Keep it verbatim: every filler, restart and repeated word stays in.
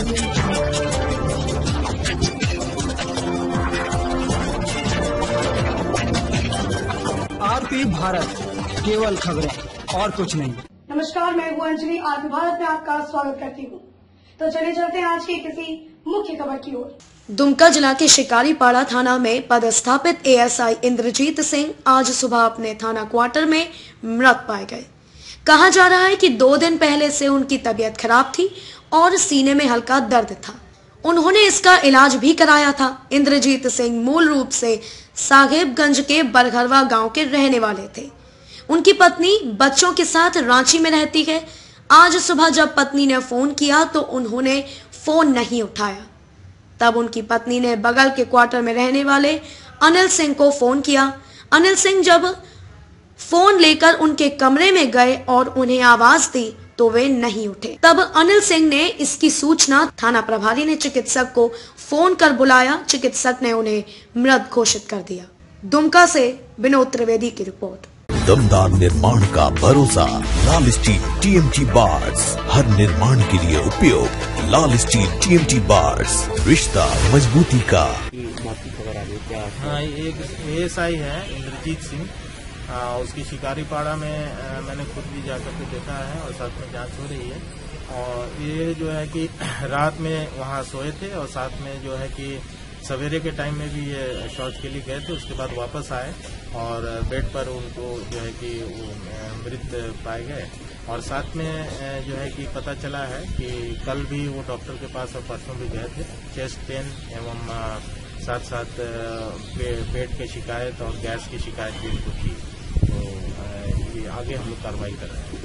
RP Bharat, केवल खबरें और कुछ नहीं। नमस्कार, मैं हूँ अंजलि। आरपी भारत में आपका स्वागत करती हूँ। तो चलिए चलते हैं आज की किसी मुख्य खबर की ओर। दुमका जिला के शिकारीपाड़ा थाना में पदस्थापित एएसआई इंद्रजीत सिंह आज सुबह अपने थाना क्वार्टर में मृत पाए गए। कहा जा रहा है कि दो दिन पहले से उनकी तबीयत खराब थी और सीने में हल्का दर्द था। उन्होंने इसका इलाज भी कराया था। इंद्रजीत सिंह मूल रूप से साहेबगंज के बरघरवा गांव के रहने वाले थे। उनकी पत्नी बच्चों के साथ रांची में रहती है। आज सुबह जब पत्नी ने फोन किया तो उन्होंने फोन नहीं उठाया। तब उनकी पत्नी ने बगल के क्वार्टर में रहने वाले अनिल सिंह को फोन किया। अनिल सिंह जब फोन लेकर उनके कमरे में गए और उन्हें आवाज दी तो वे नहीं उठे। तब अनिल सिंह ने इसकी सूचना थाना प्रभारी ने चिकित्सक को फोन कर बुलाया। चिकित्सक ने उन्हें मृत घोषित कर दिया। दुमका से विनोद त्रिवेदी की रिपोर्ट। दमदार निर्माण का भरोसा लाल स्टील टीएमटी बार्स, हर निर्माण के लिए उपयोग। लाल स्टील टीएमटी बार्स, रिश्ता मजबूती का। हाँ, एक एएसआई है इंद्रजीत सिंह, उसकी शिकारीपाड़ा में आ, मैंने खुद भी जाकर के देखा है और साथ में जांच हो रही है। और ये जो है कि रात में वहाँ सोए थे और साथ में जो है कि सवेरे के टाइम में भी ये शौच के लिए गए थे। उसके बाद वापस आए और बेड पर उनको जो है कि वो मृत पाए गए। और साथ में जो है कि पता चला है कि कल भी वो डॉक्टर के पास और परसों भी गए थे। चेस्ट पेन एवं साथ साथ पेट की शिकायत और गैस की शिकायत भी उनको थी। तो ये आगे हम लोग कार्रवाई कर रहे हैं।